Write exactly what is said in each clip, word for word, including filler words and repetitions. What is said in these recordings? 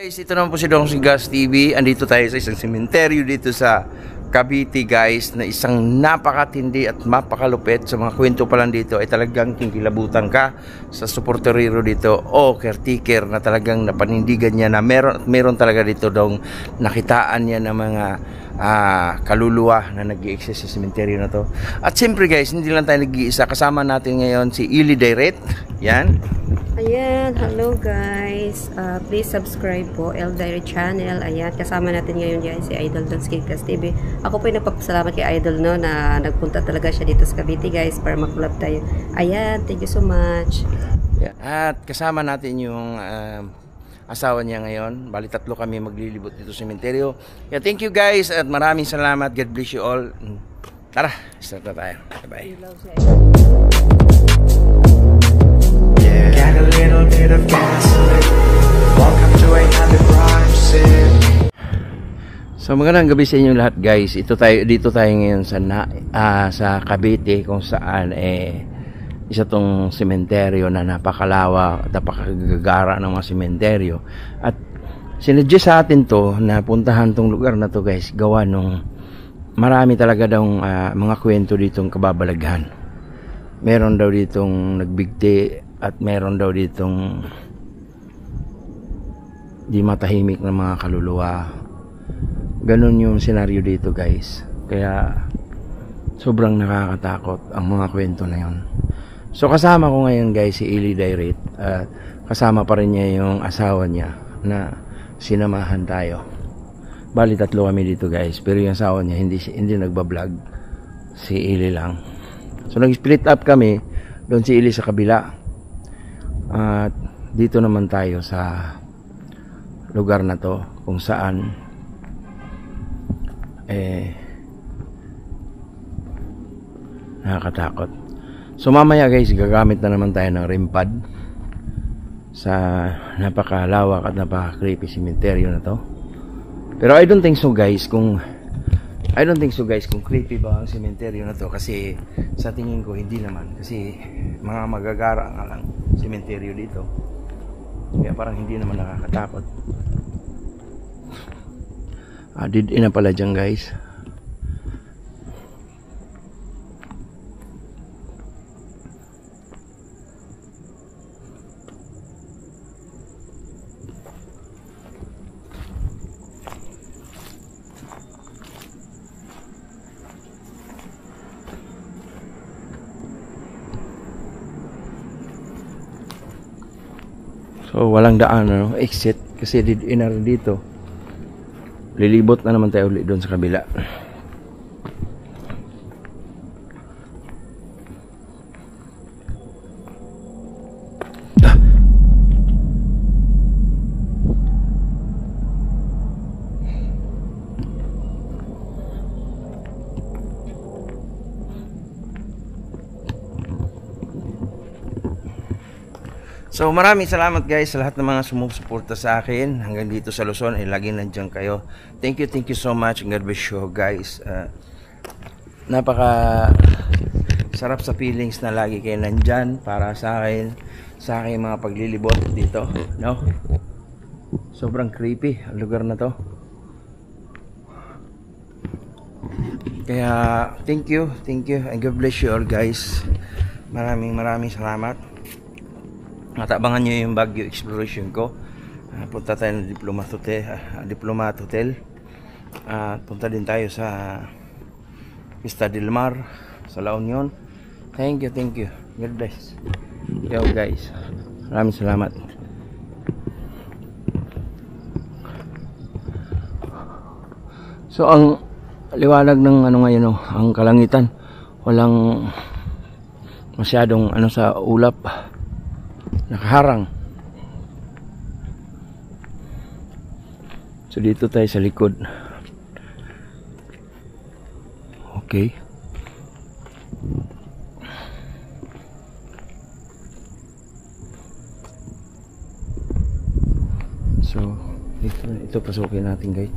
Guys, ito naman po si Dong Gas T V. Andito tayo sa isang sementeryo dito sa Cavite guys, na isang napakatindi at mapakalupit. Sa mga kwento pa lang dito ay talagang kinikilabutan ka sa suporterero dito o caretaker na talagang napanindigan niya na meron at meron talaga dito dong nakitaan niya ng mga ah, kaluluwa na nag-i-exist sa sementeryo na to. At siyempre guys, hindi lang tayo nag-iisa. Kasama natin ngayon si Ili Direct. Yan. Ayan, hello guys. Uh, please subscribe po, El Diary Channel. Ayan, kasama natin ngayon dyan si Idol Don Gas T V. Ako po ay nagpapasalamat kay Idol no na nagpunta talaga siya dito sa Cavite guys para mag-collab tayo. Ayan, thank you so much. Yeah. At kasama natin yung uh, asawa niya ngayon. Bali tatlo kami maglilibot dito sa sementeryo. Yeah, thank you guys at maraming salamat. God bless you all. Tara, start na tayo. Bye-bye. Get a little bit of gasoline. Welcome to another crime scene. So magandang gabi sa inyo lahat guys. Ito tayo dito tayo ngayon sa na, uh, sa Cavite kung saan eh isa tong sementeryo na napakalawak at napakagagara ng mga sementeryo. At sinadya sa atin to na puntahan tong lugar na to guys, gawa nung marami talaga daw uh, mga kwento ditong kababalaghan. Meron daw ditong nagbigti at meron daw ditong di matahimik na mga kaluluwa. Ganon yung senaryo dito guys. Kaya sobrang nakakatakot ang mga kwento na yon. So kasama ko ngayon guys si Ili Direct. At kasama pa rin niya yung asawa niya na sinamahan tayo. Bali tatlo kami dito guys. Pero yung asawa niya hindi, hindi nagbablog. Si Ili lang. So nag-split up kami. Doon si Ili sa kabila. At dito naman tayo sa lugar na to kung saan eh nakakatakot. So mamaya guys, gagamit na naman tayo ng rim pad sa napakalawak at napaka-creepy cemetery na to. Pero I don't think so guys kung I don't think so guys kung creepy ba ang sementeryo na to, kasi sa tingin ko hindi naman, kasi mga magagara nga lang sementeryo dito, kaya parang hindi naman nakakatakot. Ah, did ina pala dyan guys. So walang daan, ano, exit kasi did inar dito. Lilibot na naman tayo ulit doon sa kabila. Ah. So maraming salamat guys sa lahat ng mga sumusuporta sa akin hanggang dito sa Luzon, eh laging nandiyan kayo. Thank you, thank you so much. God bless you guys. Uh, napaka sarap sa feelings na lagi kayo nandyan para sa akin, sa aking mga paglilibot dito, no? Sobrang creepy ang lugar na to. Kaya thank you, thank you and God bless you all guys. Maraming maraming salamat. At abangan nyo yung Baguio exploration ko. Uh, punta tayo ng Diplomat Hotel, uh, Diplomat Hotel. Uh, punta din tayo sa Vista del Mar, sa La Union. Thank you, thank you. God bless. Yo guys, maraming salamat. So ang liwanag ng ano ngayon, no, ang kalangitan, walang masyadong ano sa ulap, nakaharang. So dito tayo sa likod. Okay. So ito, ito pasukin natin guys.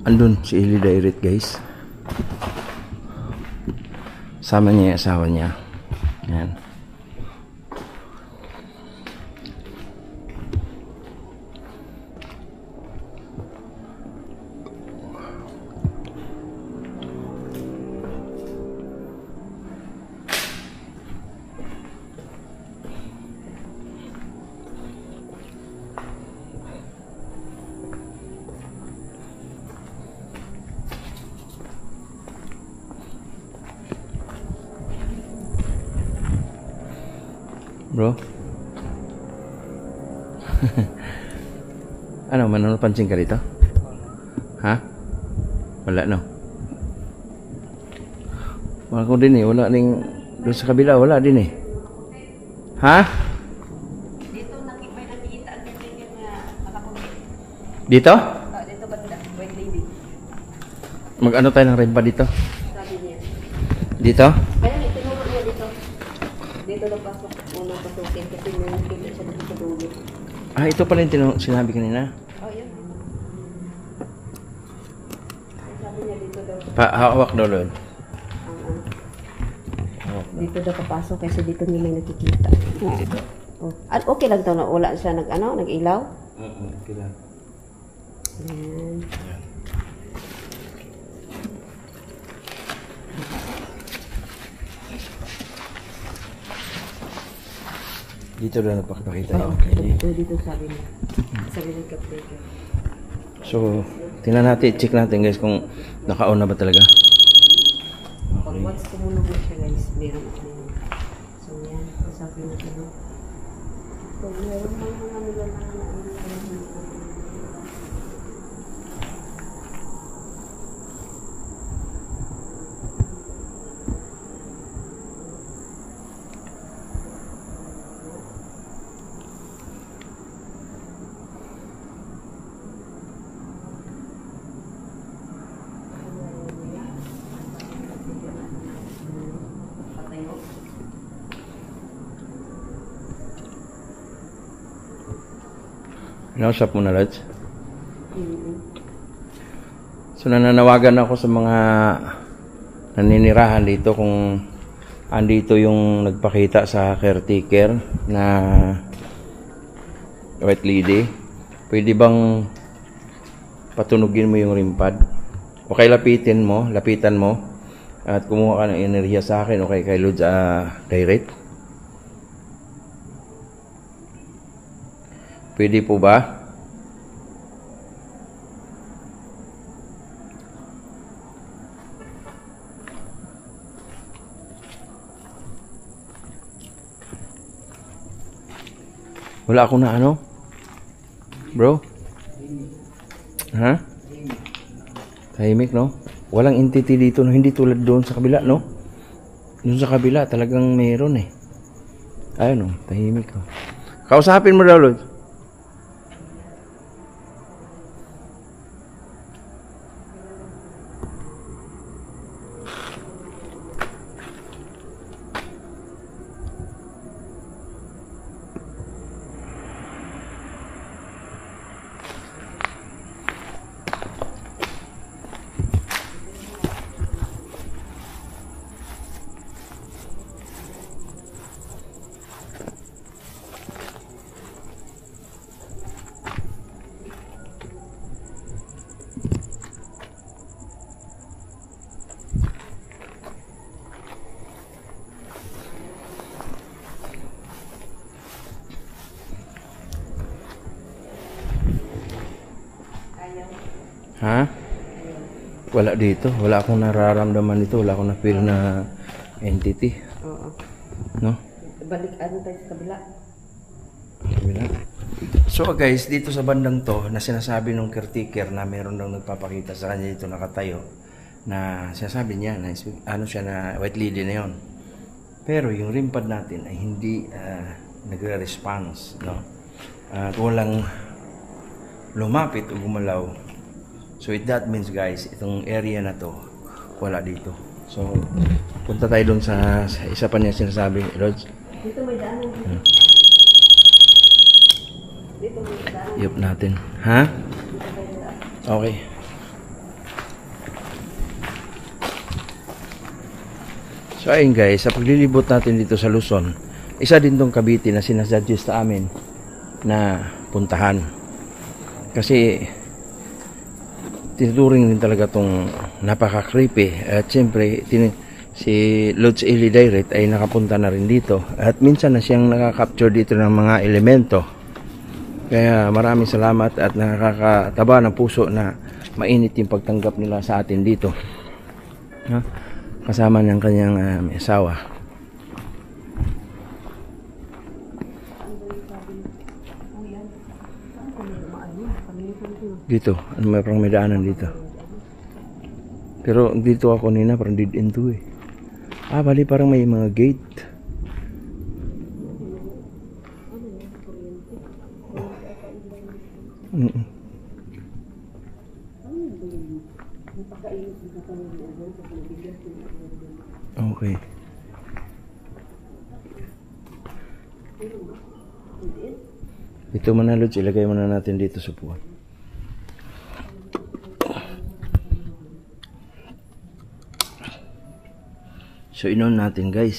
andun si Eli Dairit guys. Sama niya yung asawa niya. Yan. Bro. Ano, manonopansing ka dito? Ha? Wala no. Wala ko din eh, wala ding doon sa kabila, wala din eh. Ha? Dito nakikita nakikita ang tingin na nakakuha. Dito? Ah, dito banda, white lady. Mag-ano tayo ng rempa dito? Sabi niya. Dito? Kaya may tinuro niya dito. Dito na pasok, unang pasukin kasi may nakikita siya dito sa dulo. Ah, ito pala yung tinu- sinabi kanina. Oh, yan. Sabi niya dito daw. Pa-hawak daw, Lord. Ang ano. Dito daw papasok kasi dito niya may nakikita. Dito. Oh. At okay lang daw na wala siya nag ano, nag-ilaw. Oo, okay lang. Ayan. Dito daw napakipakita Oo, yun. dito, dito sabi niya. Sabi ng caretaker. So, tingnan natin, check natin guys kung naka-on na ba talaga. Pag once tumunog na siya guys, meron ako yun. So yan, sabi na ito. So meron mga mga nila na Nausap mo na, Lods? mm-hmm. So, nananawagan ako sa mga naninirahan dito kung andito yung nagpakita sa caretaker na white lady. Pwede bang patunugin mo yung rimpad? O kay lapitin mo, lapitan mo at kumuha ka ng enerhiya sa akin o kay kay Lods, uh, kay Rit. Pwede po ba? Wala ako na ano? Bro? Ha? Tahimik, no? Walang entity dito, no? Hindi tulad doon sa kabila, no? Doon sa kabila, talagang mayroon eh. Ayun, no? Tahimik, no? Kausapin mo daw, Lord. Ha? Wala dito. Wala akong nararamdaman dito. Wala akong na-feel na entity. Oo. No? Balik ano tayo sa kabila. Kabila. So guys, dito sa bandang to, na sinasabi ng caretaker na meron daw nagpapakita sa kanya dito nakatayo, na sinasabi niya na ano siya na white lady na yon. Pero yung rimpad natin ay hindi uh, nagre-response, no? Uh, kung walang lumapit o gumalaw. So it that means guys, itong area na to wala dito. So punta tayo doon sa, sa isa pa niya sinasabi, Rods. Dito may daanan. Hmm. Dito may daanan. Yup natin. Ha? Okay. So ayun guys, sa paglilibot natin dito sa Luzon, isa din tong Cavite na sinasuggest sa amin na puntahan. Kasi tinuturing din talaga tong napaka-creepy. At siyempre, tin- si Lods Eli Direct ay nakapunta na rin dito. At minsan na siyang nakaka-capture dito ng mga elemento. Kaya maraming salamat at nakakataba ng puso na mainit yung pagtanggap nila sa atin dito. Ha? Kasama ng kanyang uh, may asawa. Dito, ano may parang may daanan dito. Pero dito ako nina parang dead end to eh. Ah, bali parang may mga gate. Mm -mm. Okay. Ito manalod, ilagay muna natin dito sa puwan. So inon natin guys.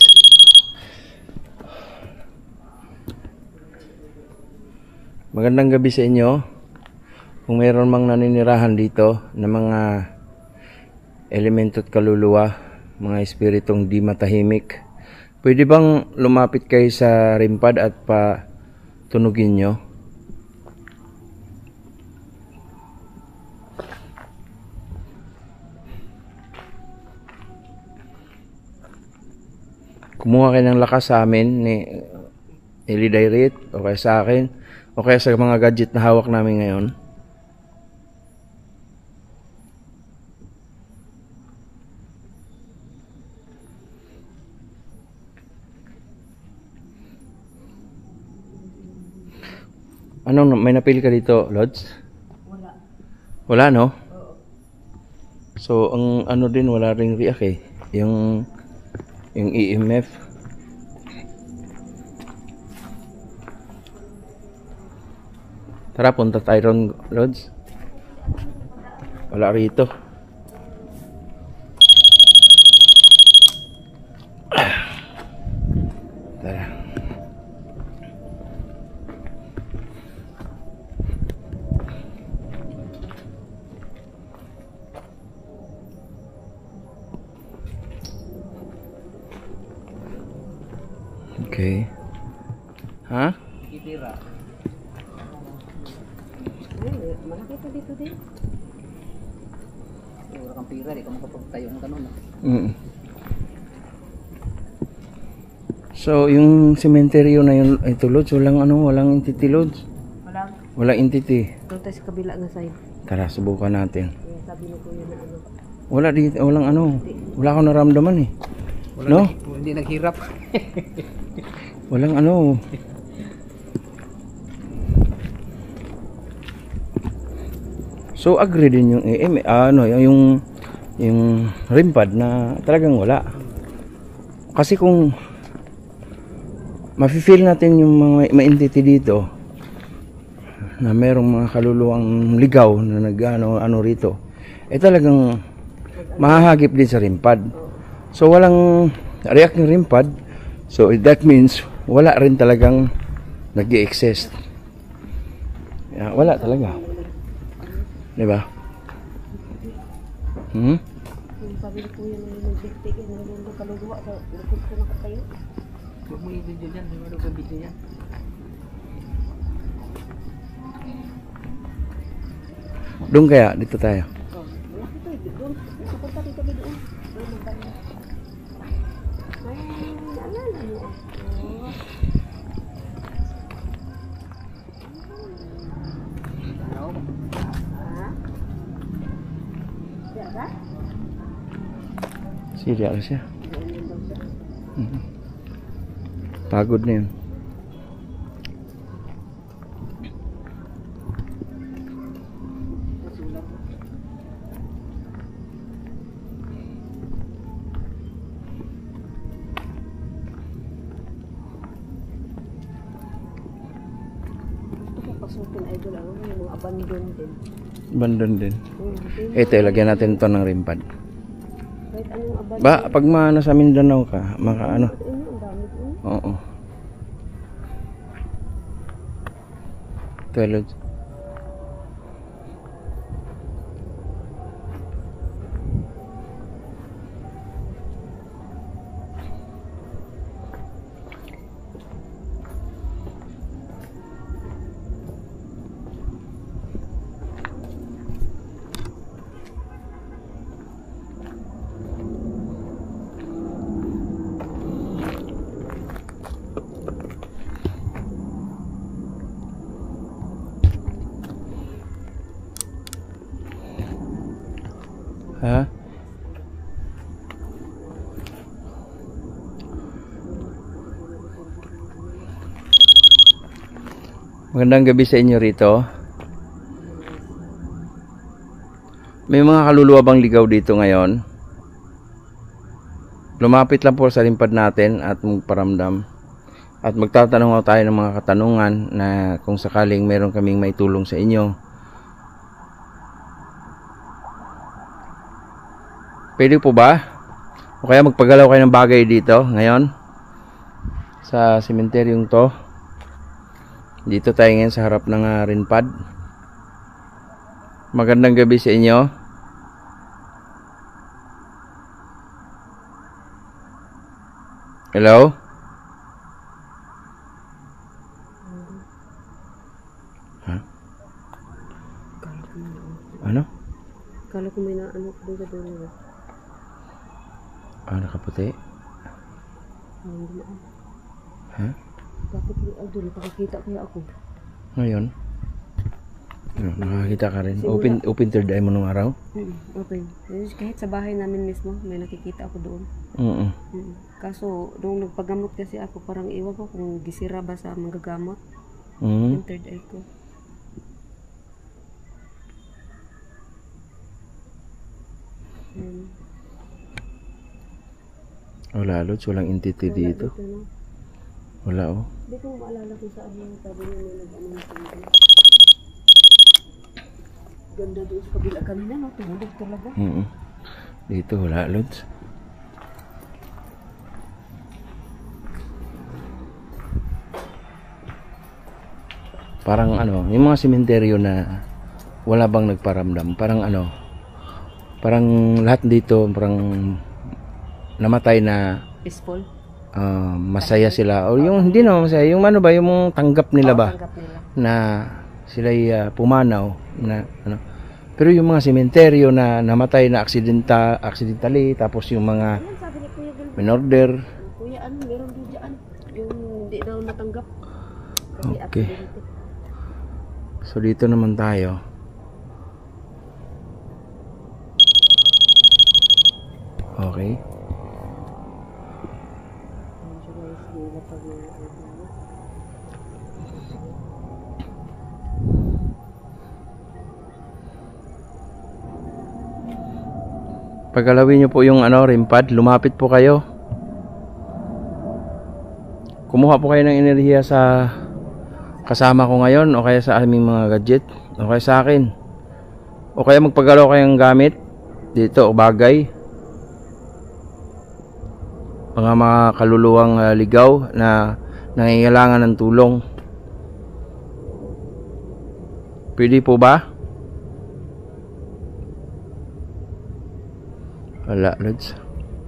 Magandang gabi sa inyo. Kung mayroon mang naninirahan dito na mga elemento at kaluluwa, mga espiritong di matahimik, pwede bang lumapit kayo sa rimpad at patunugin nyo? Kumuha kayo ng lakas sa amin ni Eli Direct o kaya sa akin o kaya sa mga gadget na hawak namin ngayon. Ano, may napili ka dito, Lods? Wala. Wala, no? Oo. So, ang ano din, wala ring react eh. Yung yung E M F. Tara, punta tayo ron, Lods. Wala rito. Tara. Okay. Ha? Ikitira. Ay, malaki pa dito din. Wala kang pira, di ka makapagtayo ng kanon. Mm. So, yung cementerio na yun, ito Lods, walang ano, walang entity Lods. Walang. Walang entity. Doon tayo sa kabila nga side. Tara, subukan natin. Eh, sabi ni Kuya na ano. Wala dito, walang ano. Wala akong naramdaman eh. Wala No? nag- hindi naghirap. Walang ano. So agree din yung E M, ah, ano, yung yung rimpad na talagang wala. Kasi kung mafe-feel natin yung mga may entity dito na merong mga kaluluwang ligaw na nag-ano ano rito, eh talagang mahahagip din sa rimpad. So walang react ng rimpad. So that means wala rin talagang nag-i-exist. Yeah, wala talaga. Diba? Hmm? Yung sabi ni Kuya na nagbigtig na nalulong kaluluwa sa likod ko nakatayo. Huwag mo i-video dyan, hindi mo yung video yan. Doon kaya, dito tayo. Oh, wala ko tayo. Doon. Pupunta dito kami doon. Doon magkano. Ay, naalala mo ako. Ano? Ha? Siya ba? Siriya ka siya. Doon yun daw siya. Mhm. Pagod na yun. Nasulat. Gusto ko pasukin idol ano yung mga abandon din. Bandon din. Hmm, Ito, ilagyan natin ito ng rimpad. kahit anong abad. Ba, pag maano sa Mindanao ka, maka ano. Ini ang dami din. Oo. Tulad. Ha? Magandang gabi sa inyo rito. May mga kaluluwa bang ligaw dito ngayon? Lumapit lang po sa limpad natin at magparamdam. At magtatanong ako tayo ng mga katanungan na kung sakaling meron kaming maitulong sa inyo. Pwede po ba? O kaya magpagalaw kayo ng bagay dito ngayon sa sementeryong to. Dito tayo ngayon sa harap ng uh, rinpad. Magandang gabi sa inyo. Hello? Ha? Ano? Kala ko may na ano doon sa dulo. Ah, nakaputi? Hindi na. Ha? Bakit yung ah, doon? Nakakita kaya ako. Ngayon? Ano, nakakita ka rin? Open, open third eye mo nung araw? Hmm, open. Kahit sa bahay namin mismo, may nakikita ako doon. Oo. Hmm. Kaso, doon nagpagamot kasi ako, parang iwan ko kung gisira ba sa manggagamot. Mm. Yung third eye ko. Hmm. Wala, Lods. Walang entity dito. Dito, no? Wala, oh. Hindi ko maalala kung saan yung sabi niya may nag-ano na kanina. Ganda doon sa kabila kanina, no? Tuhulog talaga. Mm. Dito, wala, Lods. Parang ano, yung mga sementeryo na wala bang nagparamdam. Parang ano, parang lahat dito, parang namatay na Peaceful? uh, masaya sila. O yung hindi na masaya, yung ano ba, yung tanggap nila ba? Tanggap nila. Na sila'y uh, pumanaw na ano. Pero yung mga sementeryo na namatay na aksidenta, accidentally, tapos yung mga Ayan, sabi ni Kuya Gilbert. minorder. Kuya, ano, meron din dyan. Yung hindi daw natanggap. Kasi Okay. accidente. So dito naman tayo. Okay. Ayan siya guys, nilapag na yung item mo. Paggalawin nyo po yung ano, rimpad, lumapit po kayo. Kumuha po kayo ng enerhiya sa kasama ko ngayon o kaya sa aming mga gadget o kaya sa akin. O kaya magpagalaw kayong gamit dito o bagay. Mga mga kaluluwang uh, ligaw na nangangailangan ng tulong. Pwede po ba? Wala, Lods.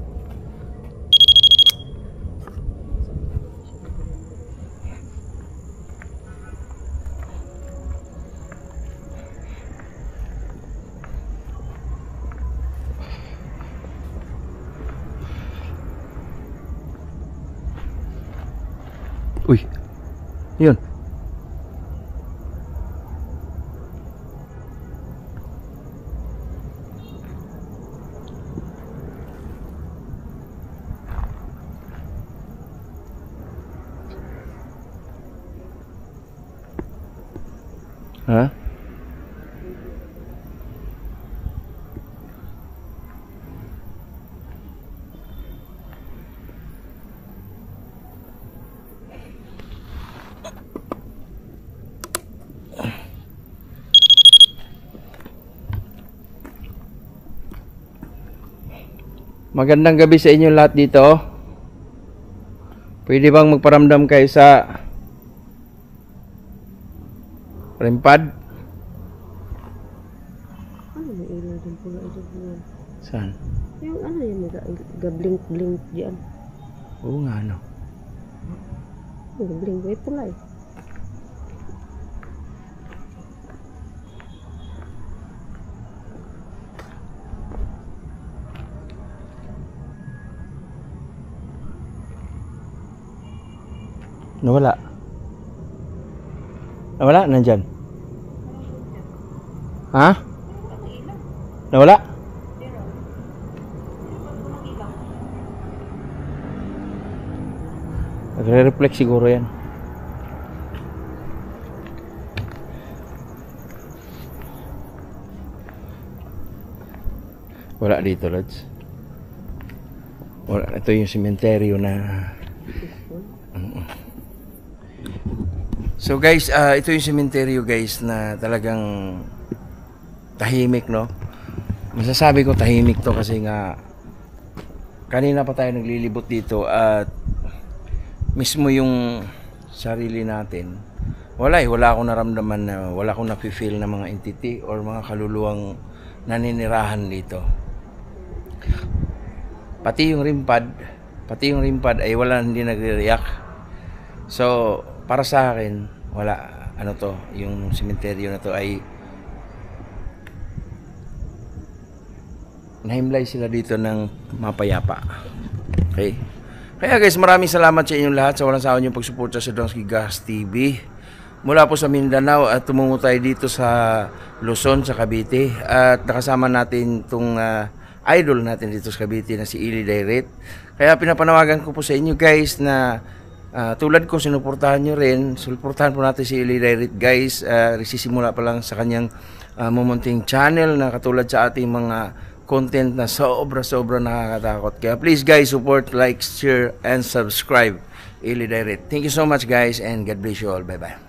Uy, yun. Ha? Magandang gabi sa inyo lahat dito. Pwede bang magparamdam kayo sa Rimpad? Ano may ilaw din po na ito po? Saan? Yung ano yung nag-blink-blink diyan. Oo nga, ano. Nag-blink, wait pula eh. Nawala. Nawala? Nandyan? Ha? Nawala? Nagre-reflect siguro yan. Wala dito, Lods. Wala. Ito yung sementeryo na... So guys, uh, ito yung sementeryo guys na talagang tahimik, no? Masasabi ko tahimik to kasi nga kanina pa tayo naglilibot dito at mismo yung sarili natin, wala eh, wala akong naramdaman na, wala akong nafe-feel na mga entity or mga kaluluwang naninirahan dito. Pati yung rimpad, pati yung rimpad ay wala, hindi nagre-react. So, para sa akin, wala, ano to, yung sementeryo na to ay nahimlay sila dito ng mapayapa. Okay? Kaya guys, maraming salamat sa inyong lahat sa walang sawa niyong pagsuporta sa Donski Gas T V. Mula po sa Mindanao at tumungo tayo dito sa Luzon, sa Cavite. At nakasama natin itong uh, idol natin dito sa Cavite na si Eli Direct. Kaya pinapanawagan ko po sa inyo guys na Uh, tulad ko, sinuportahan nyo rin. Suportahan po natin si Eli Direct guys. Uh, Sisimula pa lang sa kanyang uh, mumunting channel na katulad sa ating mga content na sobra-sobra nakakatakot. Kaya please guys, support, like, share, and subscribe Eli Direct. Thank you so much guys and God bless you all. Bye bye.